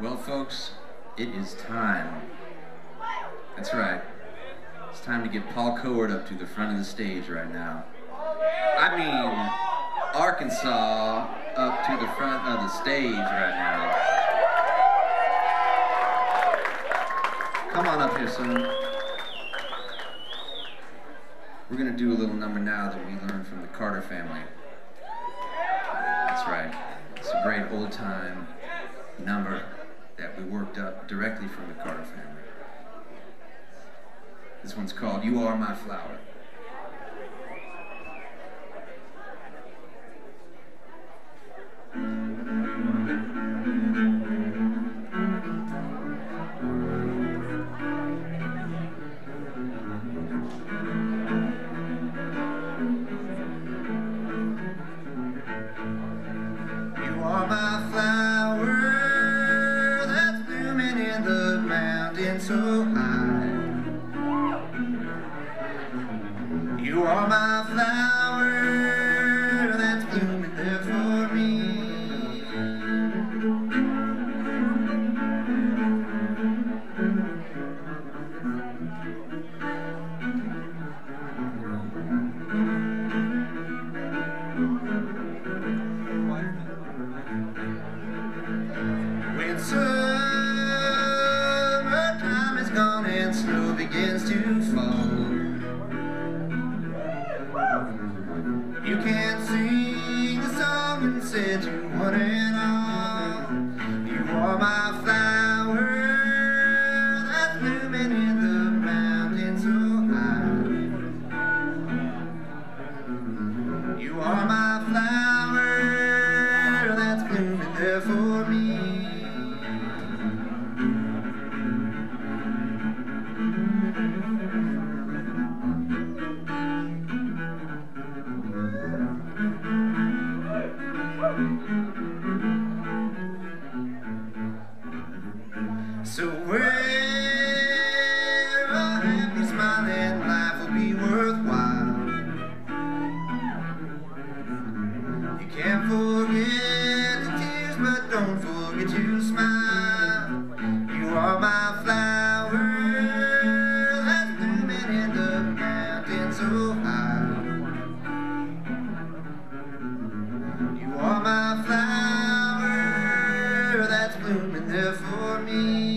Well, folks, it is time. That's right. It's time to get Paul Coward up to the front of the stage right now. I mean, Arkansas up to the front of the stage right now. Come on up here, son. We're gonna do a little number now that we learned from the Carter family. That's right. It's a great old-time number that we worked up directly from the Carter family. This one's called You Are My Flower. So high. You are my flower that's blooming there for me. When gone and snow begins to fall, you can't sing the song and say to one and all, you are my flower that's blooming in the mountain so high. You are my flower that's blooming there for me. So where a happy smiling life will be worthwhile, you can't forget the tears, but don't forget to smile. You are my flower that's blooming in the mountain so high. You are my flower that's blooming there for me.